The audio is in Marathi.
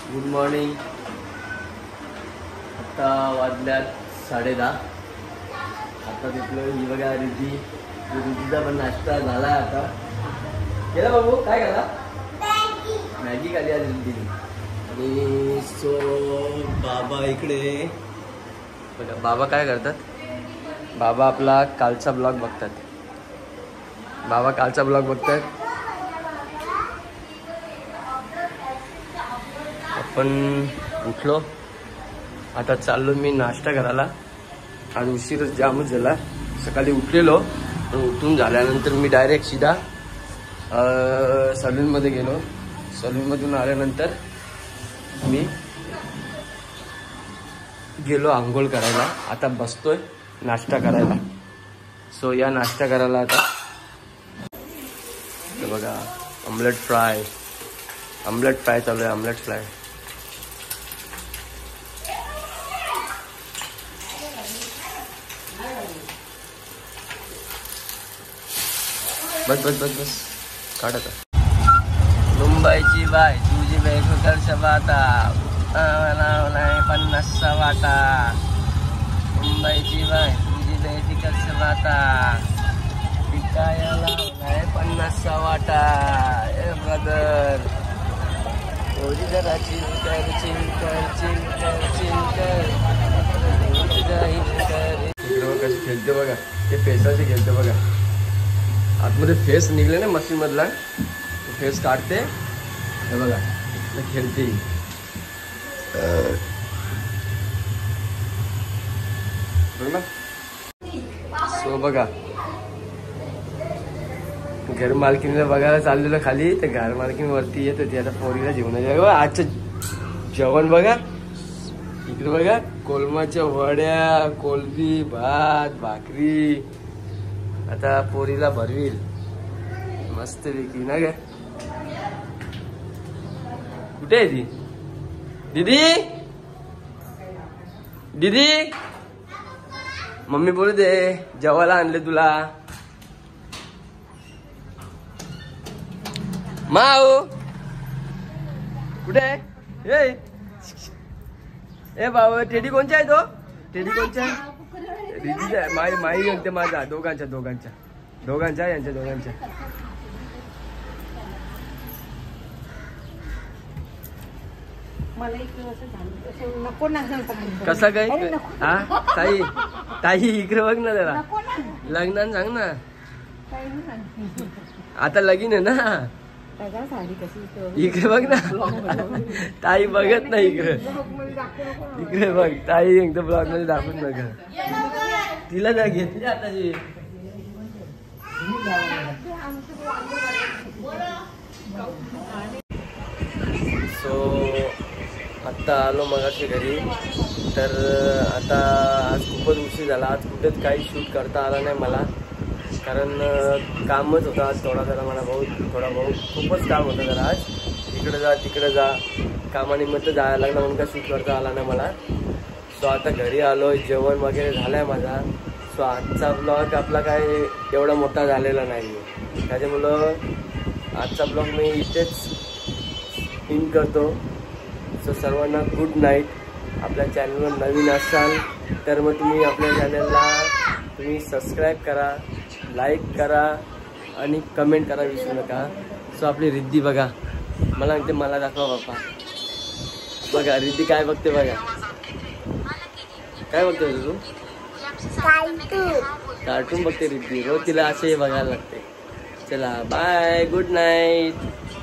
Good morning. आता वाजल्यात 10:30. आता तिथलं ही बघा रिद्धीचा पण नाश्ता झाला. आता केला बाबू, काय करा? मॅगी खाली आज रिद्धीने. आणि सो बाबा इकडे बघा, बाबा काय करतात? बाबा आपला कालचा ब्लॉग बघतात. आपण उठलो, आता चाललो मी नाश्ता करायला. आज उशीरच जामच झाला. सकाळी उठलेलो, उठून झाल्यानंतर मी डायरेक्ट सीधा सलूनमध्ये गेलो. सलूनमधून आल्यानंतर मी गेलो आंघोळ करायला. आता बसतोय नाश्ता करायला. सो या नाश्ता करायला आता बघा ऑमलेट फ्राय चालू आहे. ऑमलेट फ्राय बस काढ आता. मुंबईची बाय तुझी बेफिकर वाटा, 50 वाटा. मुंबईची बाय तुझी बेफिकर वाटा, पिकायला 50 वाटा. ए ब्रदर, थोडी जरा चिंकर कशी खेळते बघा. ते फेसाचे खेळते बघा. आतमध्ये फेस निघले ना मशीन मधला, फेस काढते. हे बघा खेळते. सो बघा, घर मालकीने बघायला चाललेलं खाली. तर घर मालकीन वरती येत होती. आता पोरीला जेवण आजचं जेवण बघा. इकडे बघा, कोलमाच्या वड्या, कोलबी, भात, भाकरी. आता पोरीला भरवील मस्त पैकी ना ग. कुठे आहे ती? दीदी मम्मी बोलू दे, जेवायला आणले तुला. माऊ कुठे आहे? ए बाबा, टेडी कोणचा आहे तो? टेडी कोणचा आहे? रिद्धीचा. माई म्हणते माझा. दोघांच्या यांच्या दोघांच्या. कसा काय? हा ताई इकडे बघ ना जरा. लग्नान सांग ना. आता लगीन आहे ना. इकडे बघ ना. ताई बघत नाही इकडे बघ. ताई एकदम ब्लॉग मध्ये दाखवून बघ. तिला जा घेतली आता. सो आत्ता आलो मगाशी घरी. तर आता आज खूपच उशीर झाला. आज कुठेच काही शूट करता आला नाही मला, कारण कामच होतं आज थोडा जरा मला. खूपच काम होतं जरा आज. इकडे जा तिकडे जा, कामानिमित्त जायला लागलं म्हणून काय शूट करता आला नाही मला. सो आता घरी आलो, जेवण वगैरे झालं आहे माझा. सो आजचा ब्लॉग आपला काय एवढा मोठा झालेला नाही आहे, त्याच्यामुळं आजचा ब्लॉग मी इथेच इन करतो. सो सर्वांना गुड नाईट. आपल्या चॅनलवर नवीन असाल तर मग तुम्ही आपल्या चॅनलला सबस्क्राईब करा, लाईक करा आणि कमेंट करा विसरू नका. सो आपली रिद्धी बघा, मला म्हणते मला दाखवा बाप्पा. बघा रिद्धी काय बघते बघा. काय बघते तू? कार्टून बघते रिद्धी. रोज तिला असे बघायला लागते. चला बाय, गुड नाईट.